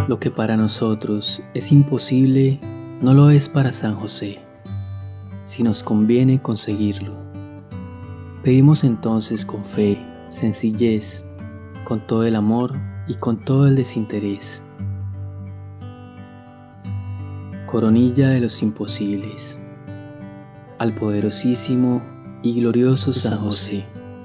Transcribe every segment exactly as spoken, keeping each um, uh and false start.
Lo que para nosotros es imposible, no lo es para San José, si nos conviene conseguirlo. Pedimos entonces con fe, sencillez, con todo el amor y con todo el desinterés. Coronilla de los imposibles, al poderosísimo y glorioso San José.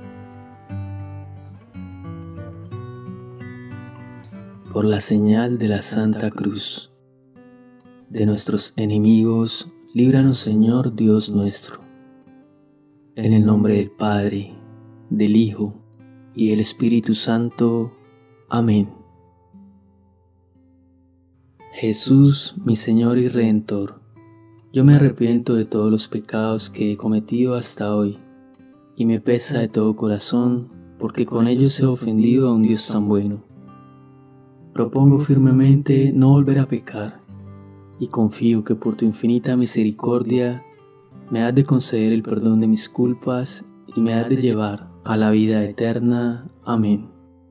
Por la señal de la Santa Cruz, de nuestros enemigos, líbranos, Señor Dios nuestro. En el nombre del Padre, del Hijo y del Espíritu Santo. Amén. Jesús, mi Señor y Redentor, yo me arrepiento de todos los pecados que he cometido hasta hoy, y me pesa de todo corazón, porque con ellos he ofendido a un Dios tan bueno. Propongo firmemente no volver a pecar, y confío que por tu infinita misericordia me has de conceder el perdón de mis culpas y me has de llevar a la vida eterna. Amén.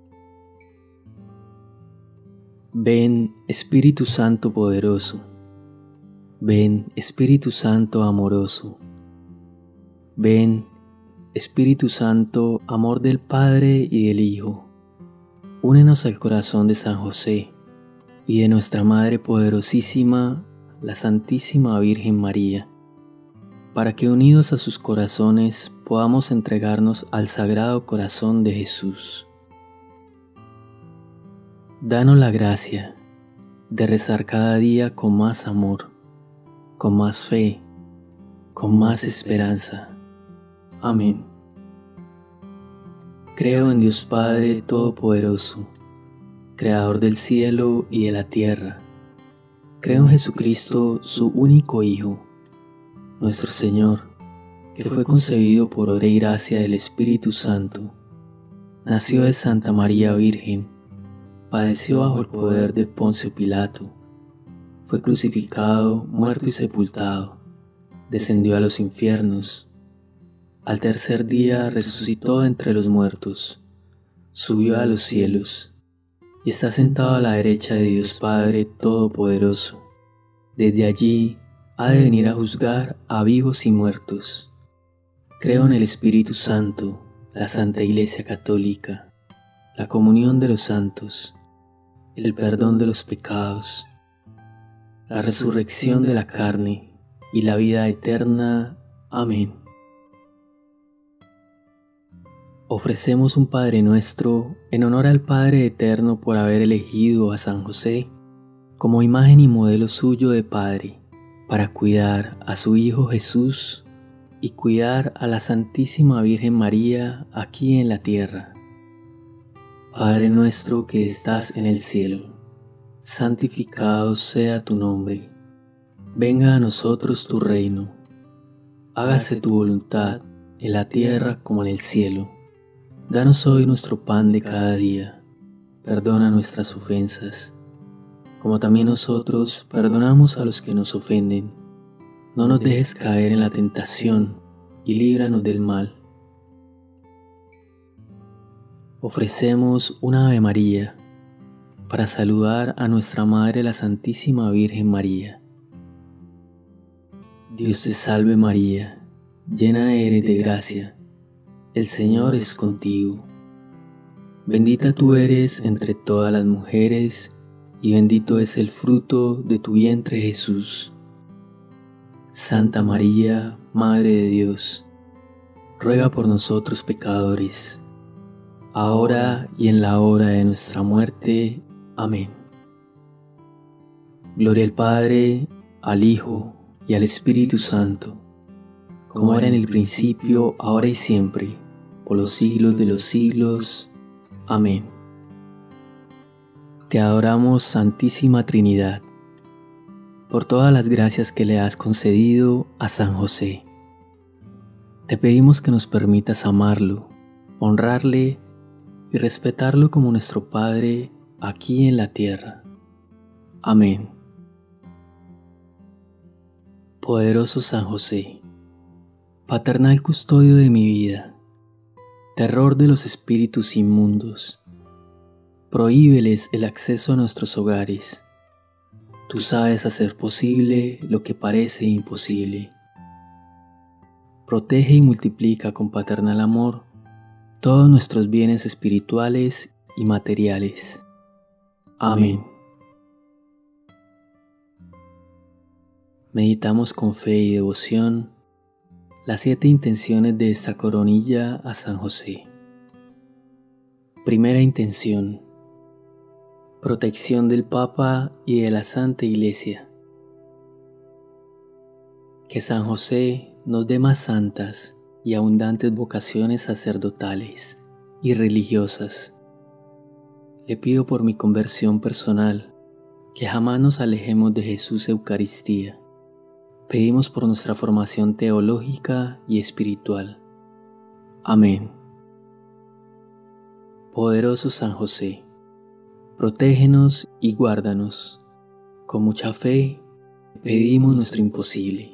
Ven, Espíritu Santo poderoso. Ven, Espíritu Santo amoroso. Ven, Espíritu Santo, amor del Padre y del Hijo. Únenos al corazón de San José y de nuestra Madre poderosísima, la Santísima Virgen María, para que unidos a sus corazones podamos entregarnos al Sagrado Corazón de Jesús. Danos la gracia de rezar cada día con más amor, con más fe, con más esperanza. Amén. Creo en Dios Padre Todopoderoso, Creador del cielo y de la tierra. Creo en Jesucristo, su único Hijo, nuestro Señor, que fue concebido por obra y gracia del Espíritu Santo. Nació de Santa María Virgen, padeció bajo el poder de Poncio Pilato, fue crucificado, muerto y sepultado, descendió a los infiernos. Al tercer día resucitó entre los muertos, subió a los cielos y está sentado a la derecha de Dios Padre Todopoderoso. Desde allí ha de venir a juzgar a vivos y muertos. Creo en el Espíritu Santo, la Santa Iglesia Católica, la comunión de los santos, el perdón de los pecados, la resurrección de la carne y la vida eterna. Amén. Ofrecemos un Padre Nuestro en honor al Padre Eterno por haber elegido a San José como imagen y modelo suyo de Padre, para cuidar a su Hijo Jesús y cuidar a la Santísima Virgen María aquí en la tierra. Padre nuestro que estás en el cielo, santificado sea tu nombre. Venga a nosotros tu reino. Hágase tu voluntad en la tierra como en el cielo. Danos hoy nuestro pan de cada día. Perdona nuestras ofensas, como también nosotros perdonamos a los que nos ofenden. No nos dejes caer en la tentación y líbranos del mal. Ofrecemos una Ave María para saludar a nuestra Madre la Santísima Virgen María. Dios te salve María, llena eres de gracia. El Señor es contigo. Bendita tú eres entre todas las mujeres, y bendito es el fruto de tu vientre Jesús. Santa María, Madre de Dios, ruega por nosotros pecadores, ahora y en la hora de nuestra muerte. Amén. Gloria al Padre, al Hijo y al Espíritu Santo, como era en el principio, ahora y siempre, por los siglos de los siglos. Amén. Te adoramos, Santísima Trinidad, por todas las gracias que le has concedido a San José. Te pedimos que nos permitas amarlo, honrarle y respetarlo como nuestro Padre aquí en la tierra. Amén. Poderoso San José, paternal custodio de mi vida, terror de los espíritus inmundos, prohíbeles el acceso a nuestros hogares. Tú sabes hacer posible lo que parece imposible. Protege y multiplica con paternal amor todos nuestros bienes espirituales y materiales. Amén. Meditamos con fe y devoción las siete intenciones de esta coronilla a San José. Primera intención: protección del Papa y de la Santa Iglesia. Que San José nos dé más santas y abundantes vocaciones sacerdotales y religiosas. Le pido por mi conversión personal que jamás nos alejemos de Jesús Eucaristía. Pedimos por nuestra formación teológica y espiritual. Amén. Poderoso San José, protégenos y guárdanos. Con mucha fe pedimos nuestro imposible.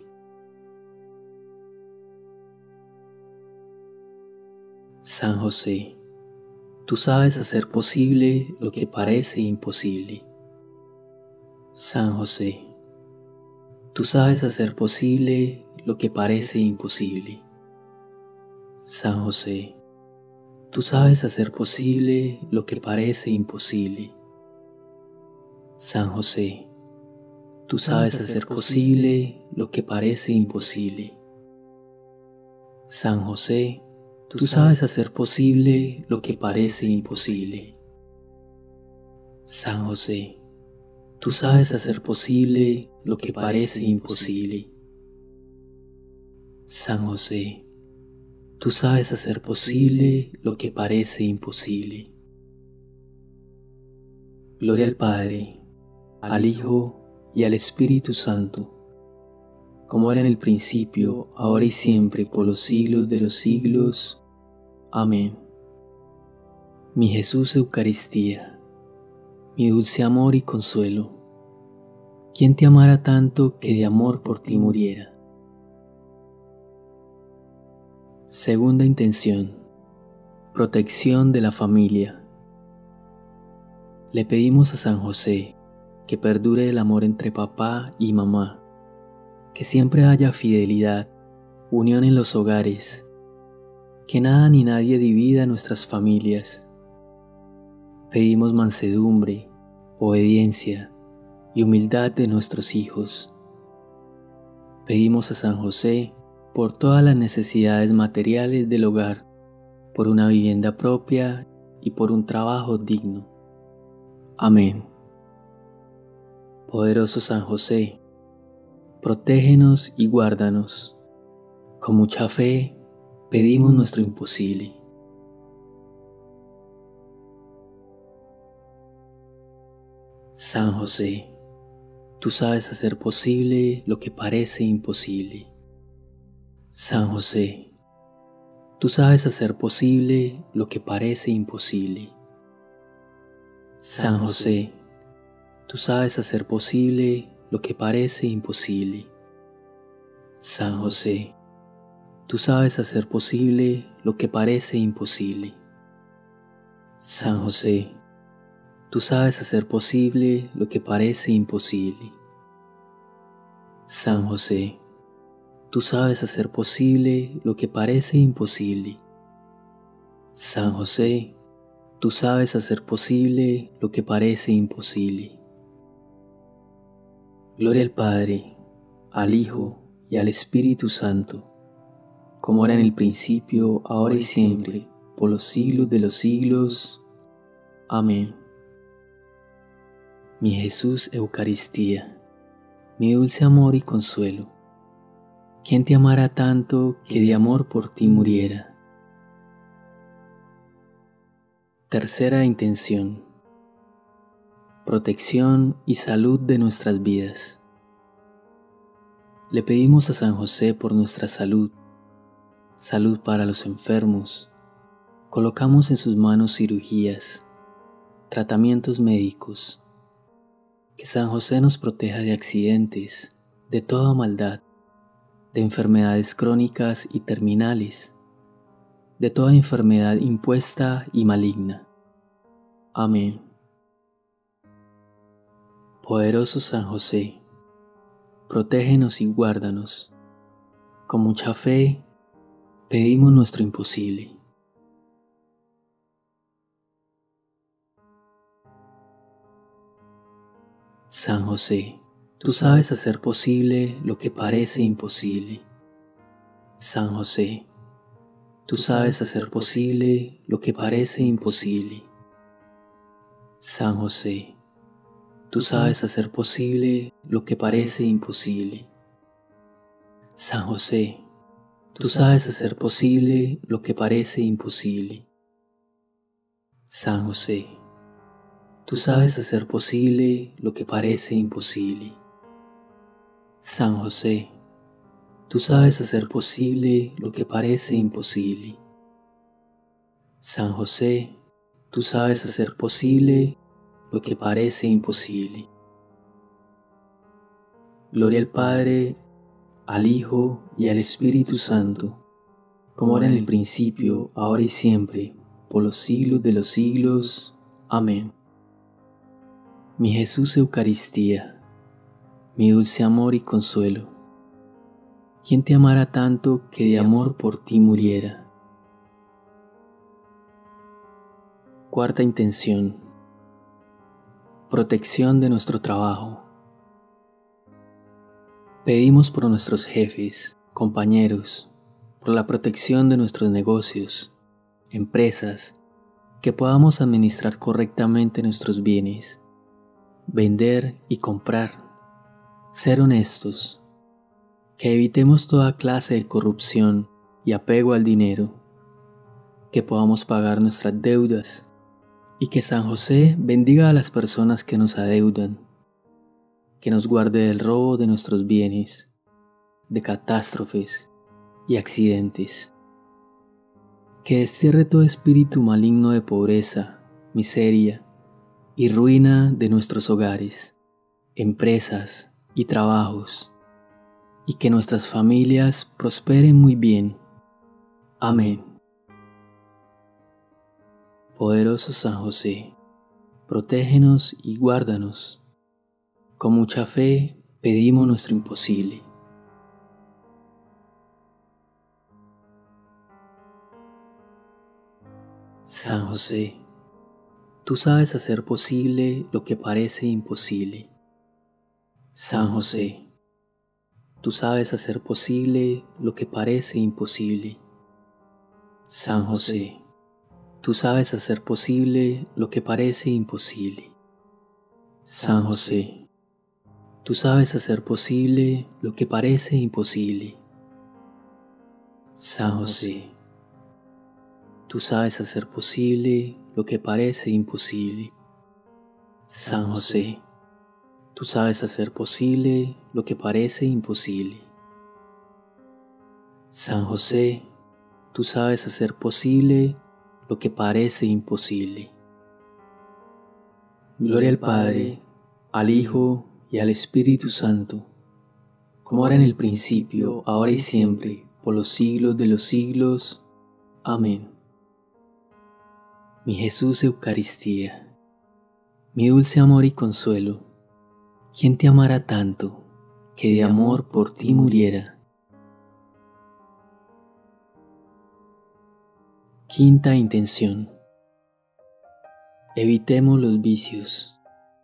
San José, tú sabes hacer posible lo que parece imposible. San José, tú sabes hacer posible lo que parece imposible. San José, tú sabes hacer posible lo que parece imposible. San José, tú sabes hacer posible lo que parece imposible. San José, tú sabes hacer posible lo que parece imposible. San José, tú sabes hacer posible lo que parece imposible. San José, tú sabes hacer posible lo que parece imposible. Gloria al Padre, al Hijo y al Espíritu Santo, como era en el principio, ahora y siempre, por los siglos de los siglos. Amén. Mi Jesús Eucaristía, mi dulce amor y consuelo, ¿quién te amara tanto que de amor por ti muriera? Segunda intención: protección de la familia. Le pedimos a San José que perdure el amor entre papá y mamá, que siempre haya fidelidad, unión en los hogares, que nada ni nadie divida nuestras familias. Pedimos mansedumbre, obediencia y humildad de nuestros hijos. Pedimos a San José por todas las necesidades materiales del hogar, por una vivienda propia y por un trabajo digno. Amén. Poderoso San José, protégenos y guárdanos. Con mucha fe pedimos nuestro imposible. San José, tú sabes hacer posible lo que parece imposible. San José, tú sabes hacer posible lo que parece imposible. San José, tú sabes hacer posible lo que parece imposible. San José, tú sabes hacer posible lo que parece imposible. San José, tú sabes hacer posible lo que parece imposible. San José, tú sabes hacer posible lo que parece imposible. San José, tú sabes hacer posible lo que parece imposible. Gloria al Padre, al Hijo y al Espíritu Santo, como era en el principio, ahora y siempre, por los siglos de los siglos. Amén. Mi Jesús Eucaristía, mi dulce amor y consuelo, ¿quién te amara tanto que de amor por ti muriera? Tercera intención: protección y salud de nuestras vidas. Le pedimos a San José por nuestra salud, salud para los enfermos. Colocamos en sus manos cirugías, tratamientos médicos. Que San José nos proteja de accidentes, de toda maldad, de enfermedades crónicas y terminales, de toda enfermedad impuesta y maligna. Amén. Poderoso San José, protégenos y guárdanos. Con mucha fe pedimos nuestro imposible. San José, tú sabes hacer posible lo que parece imposible. San José, tú sabes hacer posible lo que parece imposible. San José, tú sabes hacer posible lo que parece imposible. San José, tú sabes hacer posible lo que parece imposible. San José, tú sabes hacer posible lo que parece imposible. San José, tú sabes hacer posible lo que parece imposible. San José, tú sabes hacer posible lo que parece imposible. Gloria al Padre, al Hijo y al Espíritu Santo, como era en el principio, ahora y siempre, por los siglos de los siglos. Amén. Mi Jesús Eucaristía, mi dulce amor y consuelo, ¿quién te amara tanto que de amor por ti muriera? Cuarta intención: protección de nuestro trabajo. Pedimos por nuestros jefes, compañeros, por la protección de nuestros negocios, empresas, que podamos administrar correctamente nuestros bienes, vender y comprar, ser honestos, que evitemos toda clase de corrupción y apego al dinero, que podamos pagar nuestras deudas y que San José bendiga a las personas que nos adeudan, que nos guarde del robo de nuestros bienes, de catástrofes y accidentes, que destierre todo espíritu maligno de pobreza, miseria y ruina de nuestros hogares, empresas y trabajos, y que nuestras familias prosperen muy bien. Amén. Poderoso San José, protégenos y guárdanos. Con mucha fe pedimos nuestro imposible. San José, tú sabes hacer posible lo que parece imposible. San José, tú sabes hacer posible lo que parece imposible. San José, tú sabes hacer posible lo que parece imposible. San José, tú sabes hacer posible lo que parece imposible. San José, tú sabes hacer posible lo que parece imposible. San José, tú sabes hacer posible lo que parece imposible. San José, tú sabes hacer posible lo que parece imposible. Gloria al Padre, al Hijo y al Espíritu Santo, como era en el principio, ahora y siempre, por los siglos de los siglos. Amén. Mi Jesús Eucaristía, mi dulce amor y consuelo, ¿quién te amara tanto que de amor por ti muriera? Quinta intención: evitemos los vicios.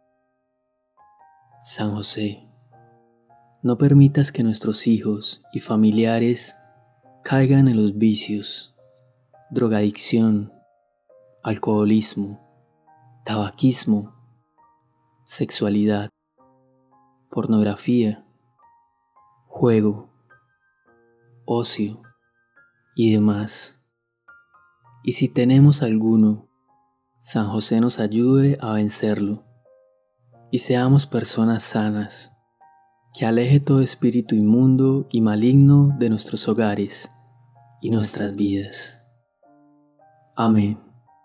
San José, no permitas que nuestros hijos y familiares caigan en los vicios, drogadicción, alcoholismo, tabaquismo, sexualidad, pornografía, juego, ocio y demás. Y si tenemos alguno, San José nos ayude a vencerlo y seamos personas sanas, que aleje todo espíritu inmundo y maligno de nuestros hogares y nuestras vidas. Amén.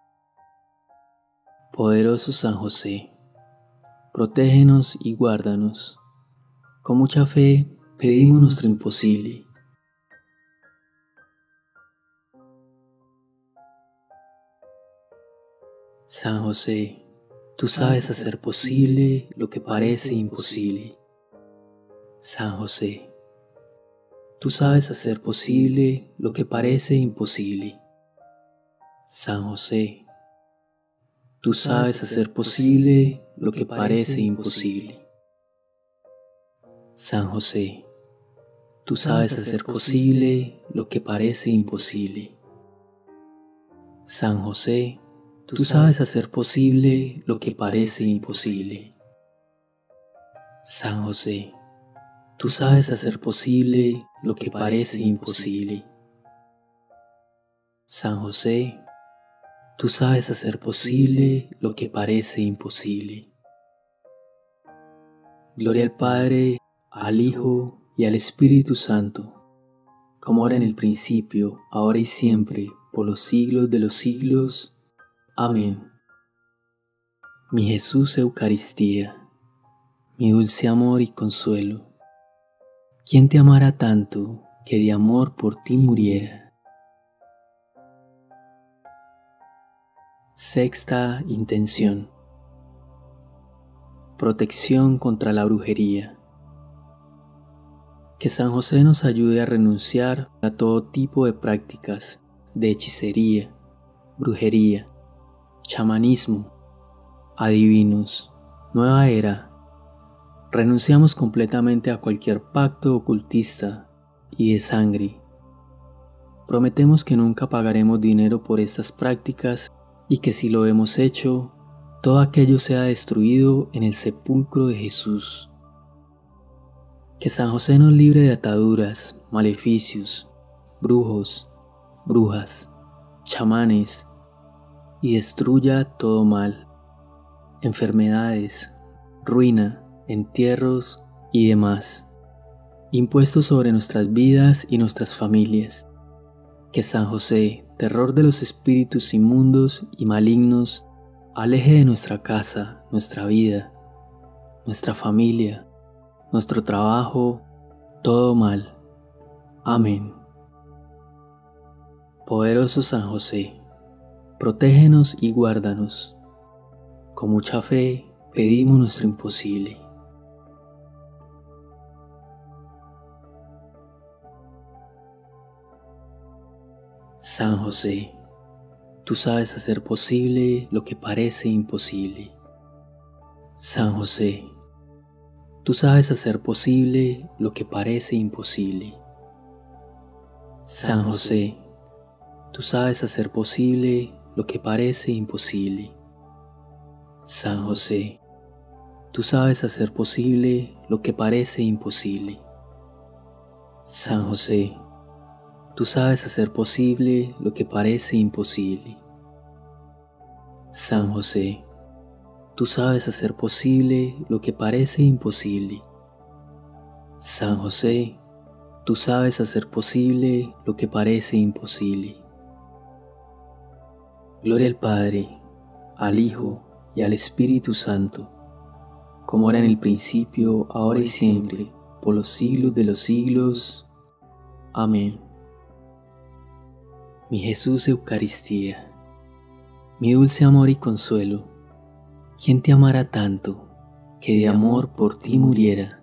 Poderoso San José, protégenos y guárdanos. Con mucha fe pedimos nuestro imposible. San José, Tú sabes hacer posible lo que parece imposible. San José, tú sabes hacer posible lo que parece imposible. San José, tú sabes hacer posible lo que parece imposible. San José, tú sabes hacer posible lo que parece imposible. San José, tú sabes hacer posible lo que parece imposible. San José, tú sabes hacer posible lo que parece imposible. San José, tú sabes hacer posible lo que parece imposible. Gloria al Padre, al Hijo y al Espíritu Santo, como era en el principio, ahora y siempre, por los siglos de los siglos. Amén. Mi Jesús Eucaristía, mi dulce amor y consuelo, ¿quién te amara tanto que de amor por ti muriera? Sexta intención. Protección contra la brujería. Que San José nos ayude a renunciar a todo tipo de prácticas de hechicería, brujería, chamanismo, adivinos, nueva era. Renunciamos completamente a cualquier pacto ocultista y de sangre. Prometemos que nunca pagaremos dinero por estas prácticas y que si lo hemos hecho, todo aquello sea destruido en el sepulcro de Jesús. Que San José nos libre de ataduras, maleficios, brujos, brujas, chamanes y destruya todo mal, enfermedades, ruina, entierros y demás, impuestos sobre nuestras vidas y nuestras familias. Que San José, terror de los espíritus inmundos y malignos, aleje de nuestra casa, nuestra vida, nuestra familia, nuestro trabajo, todo mal. Amén. Poderoso San José, protégenos y guárdanos. Con mucha fe pedimos nuestro imposible. San José, tú sabes hacer posible lo que parece imposible. San José, tú sabes hacer posible lo que parece imposible. San José, tú sabes hacer posible lo que parece imposible. San José, tú sabes hacer posible lo que parece imposible. San José, tú sabes hacer posible lo que parece imposible. San José, tú sabes hacer posible lo que parece imposible. San José, tú sabes hacer posible lo que parece imposible. Gloria al Padre, al Hijo y al Espíritu Santo, como era en el principio, ahora y siempre, por los siglos de los siglos. Amén. Mi Jesús Eucaristía, mi dulce amor y consuelo, ¿quién te amara tanto que de amor por ti muriera?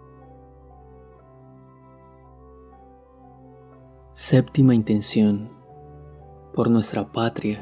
Séptima intención. Por nuestra patria.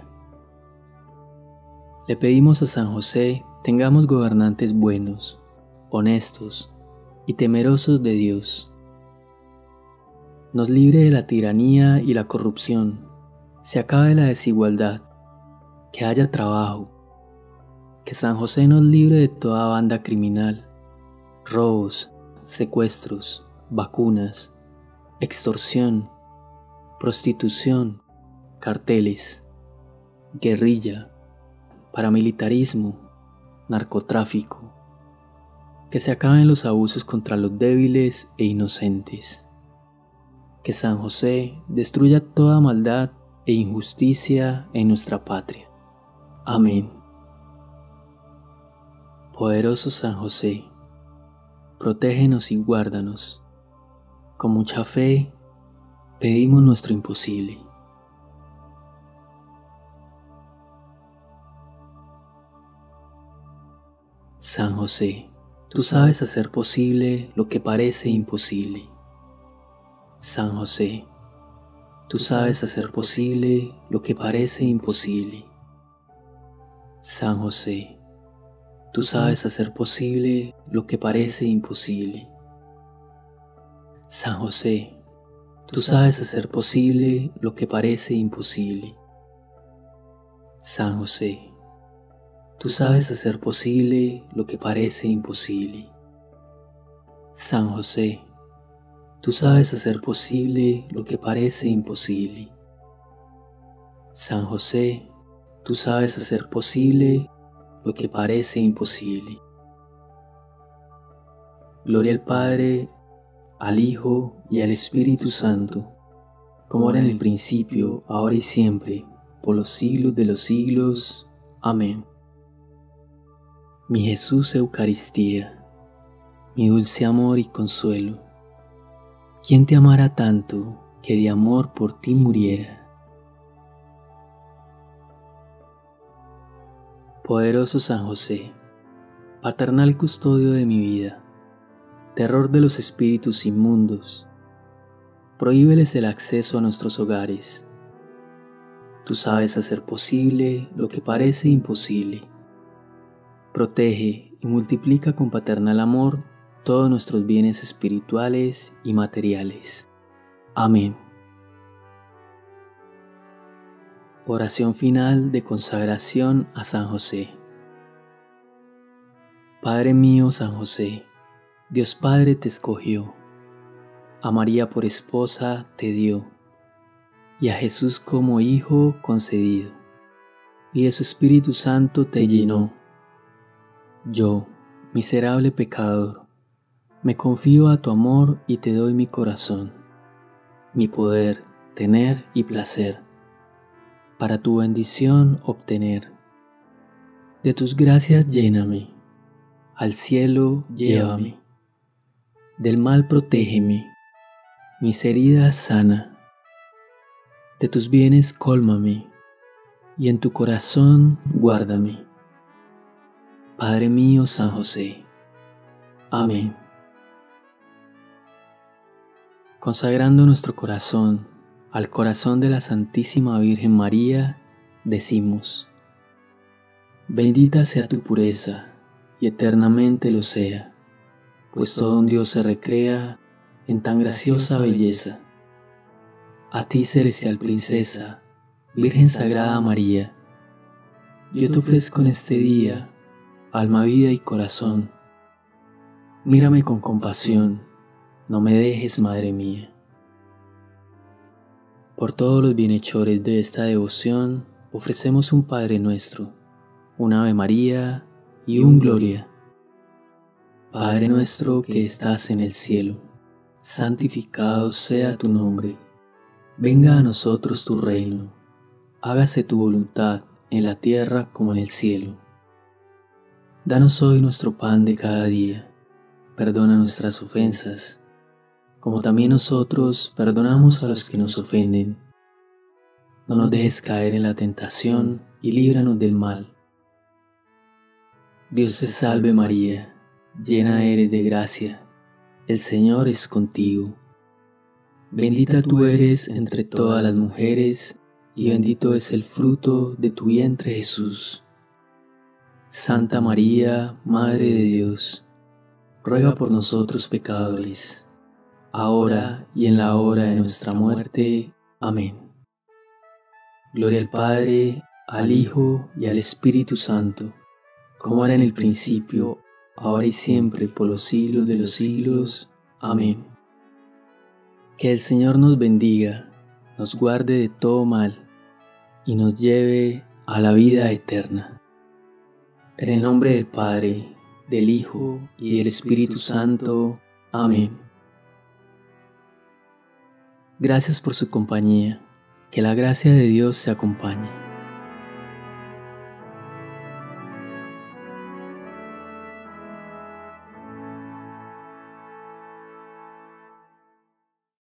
Le pedimos a San José tengamos gobernantes buenos, honestos y temerosos de Dios. Nos libre de la tiranía y la corrupción, se acabe la desigualdad, que haya trabajo. Que San José nos libre de toda banda criminal, robos, secuestros, vacunas, extorsión, prostitución, carteles, guerrilla, paramilitarismo, narcotráfico. Que se acaben los abusos contra los débiles e inocentes. Que San José destruya toda maldad e injusticia en nuestra patria. Amén. Poderoso San José, protégenos y guárdanos. Con mucha fe pedimos nuestro imposible. San José, tú sabes hacer posible lo que parece imposible. San José, tú sabes hacer posible lo que parece imposible. San José, tú sabes hacer posible lo que parece imposible. San José, tú sabes hacer posible lo que parece imposible. San José, tú sabes hacer posible lo que parece imposible. San José, tú sabes hacer posible lo que parece imposible. San José, tú sabes hacer posible lo que parece imposible. Gloria al Padre, al Hijo y al Espíritu Santo, como era en el principio, ahora y siempre, por los siglos de los siglos. Amén. Mi Jesús Eucaristía, mi dulce amor y consuelo, ¿quién te amara tanto que de amor por ti muriera? Poderoso San José, paternal custodio de mi vida, terror de los espíritus inmundos, prohíbeles el acceso a nuestros hogares. Tú sabes hacer posible lo que parece imposible. Protege y multiplica con paternal amor todos nuestros bienes espirituales y materiales. Amén. Oración final de consagración a San José. Padre mío San José, Dios Padre te escogió, a María por esposa te dio, y a Jesús como Hijo concedido, y de su Espíritu Santo te llenó. Yo, miserable pecador, me confío a tu amor y te doy mi corazón, mi poder, tener y placer, para tu bendición obtener. De tus gracias lléname, al cielo llévame, del mal protégeme, mis heridas sana, de tus bienes cólmame, y en tu corazón guárdame. Padre mío San José. Amén. Consagrando nuestro corazón al corazón de la Santísima Virgen María, decimos: bendita sea tu pureza, y eternamente lo sea, pues todo un Dios se recrea en tan graciosa belleza. A ti, celestial princesa, Virgen Sagrada María, yo te ofrezco en este día alma, vida y corazón. Mírame con compasión, no me dejes, Madre mía. Por todos los bienhechores de esta devoción, ofrecemos un Padre Nuestro, un Ave María y un Gloria. Padre nuestro que estás en el cielo, santificado sea tu nombre. Venga a nosotros tu reino. Hágase tu voluntad en la tierra como en el cielo. Danos hoy nuestro pan de cada día. Perdona nuestras ofensas, como también nosotros perdonamos a los que nos ofenden. No nos dejes caer en la tentación y líbranos del mal. Dios te salve María, llena eres de gracia, el Señor es contigo. Bendita tú eres entre todas las mujeres, y bendito es el fruto de tu vientre Jesús. Santa María, Madre de Dios, ruega por nosotros pecadores, ahora y en la hora de nuestra muerte. Amén. Gloria al Padre, al Hijo y al Espíritu Santo, como era en el principio, ahora y siempre, por los siglos de los siglos. Amén. Que el Señor nos bendiga, nos guarde de todo mal y nos lleve a la vida eterna. En el nombre del Padre, del Hijo y del Espíritu Santo. Amén. Gracias por su compañía. Que la gracia de Dios te acompañe.